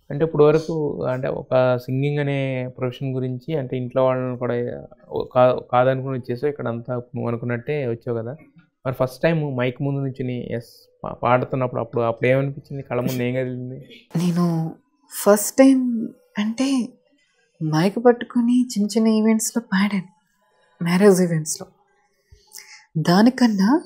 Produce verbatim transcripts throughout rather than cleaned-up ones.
అంటే ఇప్పుడు వరకు అంటే ఒక సింగింగ్ అనే ప్రొఫెషన్ గురించి అంటే ఇంట్లో వాళ్ళని కూడా కా కాదనుకుని వచ్చేసావు. ఇక్కడంతా నువ్వు అనుకున్నట్టే వచ్చావు కదా! మరి ఫస్ట్ టైమ్ మైక్ ముందు నుంచొని యెస్ పా పాడుతున్నప్పుడు అప్పుడు అప్పుడేమనిపించింది? కళ్ళ ముందు ఏం కదిలింది? నేను ఫస్ట్ టైం అంటే మైక్ పట్టుకొని చిన్న చిన్న ఈవెంట్స్‌లో పాడాను. మ్యారేజ్ ఈవెంట్స్‌లో. దానికన్నా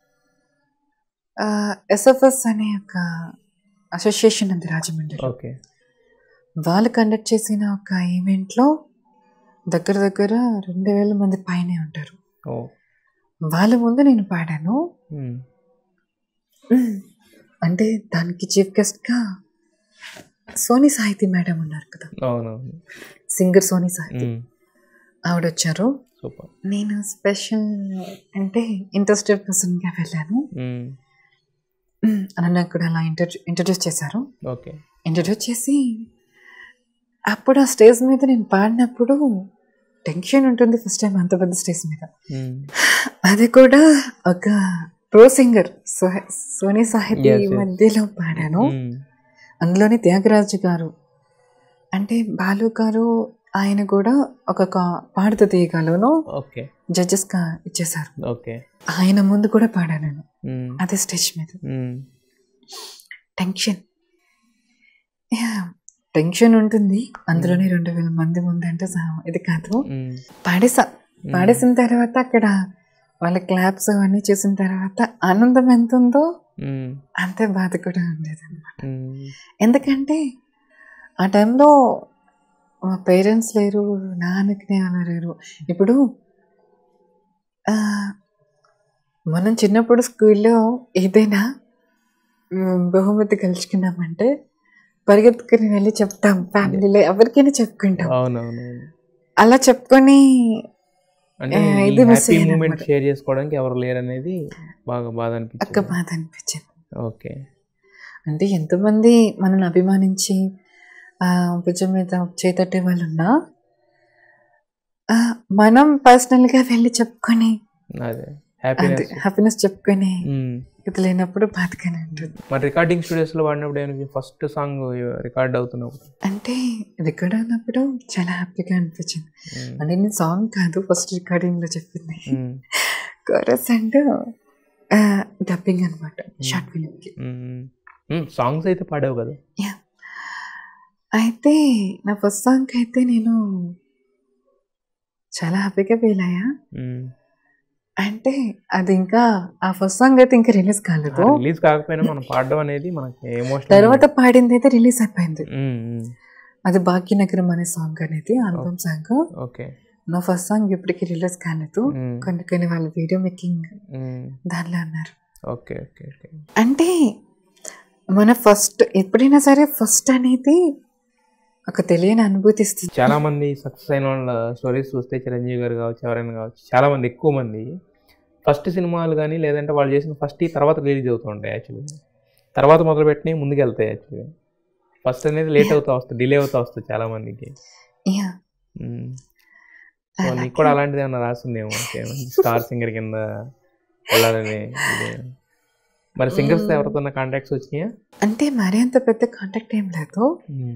ఆహ్, ఎస్ఎఫ్ఎస్ అనే ఒక అసోసియేషన్ ఉంది రాజమండ్రిలో. ఓకే. వాళ్ళు కండక్ట్ చేసిన ఒక ఈవెంట్‌లో దగ్గర దగ్గర రెండు వేల మంది పైనే ఉంటారు. ఓహ్! వాళ్ళ ముందు నేను పాడాను. హ్మ్. హ్మ్. అంటే దానికి చీఫ్ గెస్ట్‌గా సోనీ సాహితీ మేడం ఉన్నారు కదా! అవునవును. సింగర్ సోనీ సాహితీ. హ్మ్. ఆవిడొచ్చారు. సూపర్. నేను స్పెషల్ అంటే ఇంట్రెస్టెడ్ పర్సన్‌గా వెళ్ళాను. హ్మ్. హ్మ్. నన్ను కూడా అలా ఇంట్రడ్యూ ఇంట్రడ్యూస్ చేశారు. ఓకే. ఇంట్రడ్యూస్ చేసి అప్పుడు ఆ స్టేజ్ మీద నేను పాడినప్పుడు టెన్షన్ ఉంటుంది ఫస్ట్ టైం అంత పెద్ద స్టేజ్ మీద. హ్మ్. అది కూడా ఒక pro singer so Soni Sahithi yes. Yes. మధ్యలో పాడాను. హ్మ్. అందులోని త్యాగరాజు గారు అంటే బాలు గారు ఆయన కూడా ఒక కా పాడుతూ తీయగలను ఓకే. జడ్జెస్‌గా ఇచ్చేశారు. ఓకే. ఆయన ముందు కూడా పాడాను నేను. హ్మ్. అదే స్టేజ్ మీద. హ్మ్. టెన్షన్. యాహ్! టెన్షన్ ఉంటుంది. అందులోనే రెండు వేల మంది ముందంటే సా ఇది కాదు. హ్మ్. పాడేసా. హ్మ్. పాడేసిన తర్వాత అక్కడ వాళ్ళ క్లాప్స్ అవన్నీ చూసిన తర్వాత ఆనందం ఎంతుందో హ్మ్. అంతే బాధ కూడా ఉండేదనమాట. హ్మ్. ఎందుకంటే ఆ టైంలో మా పేరెంట్స్ లేరు, నాన్నకి అలా లేరు. ఇప్పుడు ఆహ్, మనం చిన్నప్పుడు స్కూల్లో ఏదైనా హ్మ్, బహుమతి గెలుచుకున్నామంటే పరిగెత్తుకుని వెళ్ళి చెప్తాం. ఫ్యామిలీలో ఎవరికైనా చెప్పుకుంటాం. అవునవునవును. అలా చెప్పుకొని అంటే ఆహ్, ఈ ఇది మిస్ హ్యాపీ మూమెంట్ అయ్యాననమాట. షేర్ చేసుకోవడానికి ఎవరు లేరనేది బాగా బాధ ఒక్క అనిపించింది. బాధ అనిపించింది. ఓకే. అంటే ఎంతోమంది మనల్ని అభిమానించి ఆహ్, భుజం మీద చేతట్టే వాళ్ళున్నా ఆహ్, మనం పర్సనల్‌గా వెళ్ళి చెప్పుకొని అదే అదే హ్యాపీనెస్. హ్యాపీనెస్ చెప్పుకొని హ్మ్. ఇది లేనప్పుడు బాధగానే ఉంటుంది. మరి రికార్డింగ్ స్టూడియోస్‌లో వాడినప్పుడు ఏమనిపించింది? ఫస్ట్ సాంగ్ రికార్డ్ అవుతున్నప్పుడు? అంటే రికార్డ్ అయినప్పుడు చాలా హ్యాపీగా అనిపించింది. హ్మ్. అంటే నేను సాంగ్ కాదు ఫస్ట్ రికార్డింగ్‌లో చెప్పింది. హ్మ్. కోరస్ అండ్ ఆహ్, డబ్బింగ్ అనమాట హ్మ్. షార్ట్ ఫిల్మ్‌కి. హ్మ్. హ్మ్. సాంగ్స్ అయితే పాడావు కదా! యాహ్! అయితే నా ఫస్ట్ సాంగ్‌కయితే నేను చాలా హ్యాపీగా ఫీల్ అయ్యా. హ్మ్. అంటే అది ఇంకా ఆ ఫస్ట్ సాంగ్ అయితే ఇంకా రిలీజ్ ఆ కాలేదు. రిలీజ్ కాకపోయినా మనం పాడడం అనేది మనకి ఎమోషనల్ తర్వాత మూమెంట్. పాడిందయితే రిలీజ్ అయిపోయింది. హ్మ్. హ్మ్. అది 'భాగ్యనగరం' అనే సాంగ్ అనేది ఓకే. Album song. ఓకే. నా ఫస్ట్ సాంగ్ ఇప్పటికి రిలీజ్ కాలేదు. హ్మ్. కొన్ని కొన్ని వాళ్ళు వీడియో మేకింగ్ హ్మ్. దానిలో అన్నారు. ఓకే. ఓకే. ఓకే. అంటే మన ఫస్ట్ ఎప్పుడైనా సరే ఫస్ట్ అనేది ఒక తెలియని అనుభూతి ఇస్తుంది. చాలామంది సక్సెస్ అయిన వాళ్ళ స్టోరీస్ చూస్తే చిరంజీవి గారు కావచ్చు, ఎవరైనా కావచ్చు, చాలామంది ఎక్కువ మంది ఫస్ట్ సినిమాలు గానీ, లేదంటే వాళ్ళు చేసిన ఫస్ట్‌యి తర్వాత రిలీజ్ అవుతూ ఉంటాయి యాక్చువల్‌గా. తర్వాత మొదలుపెట్టినయి ముందుకెళ్తాయి యాక్చువల్‌గా. ఫస్ట్ అనేది లేట్ యాహ్! అవుతా వస్తది. డిలే అవుతా వస్తది చాలామందికి. యాహ్! హ్మ్. సో, నీకు అలాగే కూడా అలాంటిదేమన్నా రాసుందేమో ఇంకేమైనా స్టార్ సింగర్ కింద వెళ్ళాలని ఇదే. మరి సింగర్స్‌తో హ్మ్. ఎవరితోన్నా కాంటాక్ట్స్ వచ్చినాయా? అంటే మరీ అంత పెద్ద కాంటాక్ట్ ఏం లేదు. హ్మ్.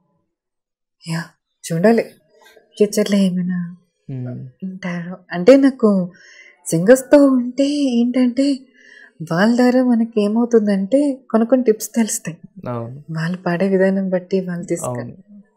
యాహ్! చూడాలి. ఫ్యూచర్‌లో ఏమైనా హ్మ్. ఉంటారో. అంటే నాకు సింగర్స్‌తో ఉంటే ఏంటంటే వాళ్ళ ద్వారా మనకేమవుతుందంటే కొన్ని కొన్ని టిప్స్ తెలుస్తాయి. అవును. వాళ్ళు పాడే విధానం బట్టి వాళ్ళు తీసుక అవును.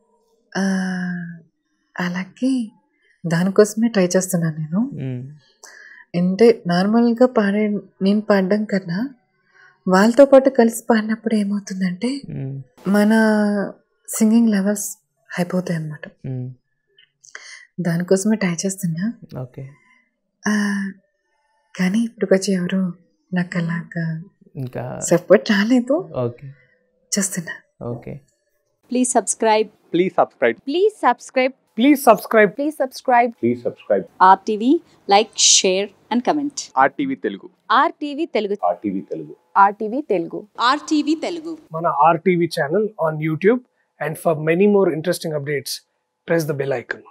ఆహ్, అలాగే దానికోసమే ట్రై చేస్తున్నాను నేను. హ్మ్. అంటే నార్మల్‌గా పాడే నేను పాడడం కన్నా వాళ్ళతో పాటు కలిసి పాడినప్పుడు ఏమవుతుందంటే హ్మ్. మన సింగింగ్ లెవెల్స్ అయిపోతాయన్నమాట. హ్మ్. దానికోసమే ట్రై చేస్తున్నా. ఓకే. ఆహ్, కానీ ఇప్పటికొచ్చి ఎవరు నాకలాగా ఇంకా సపోర్ట్ రాలేదు. ఓకే. చేస్తున్నా. Okay. Please subscribe. Please subscribe. Please subscribe. Please subscribe. Please subscribe. Please subscribe. R T V, like, share and comment. R T V Telugu. R T V Telugu. R T V Telugu. R T V Telugu. R T V Telugu. మన R T V channel on YouTube, and for many more interesting updates, press the bell icon.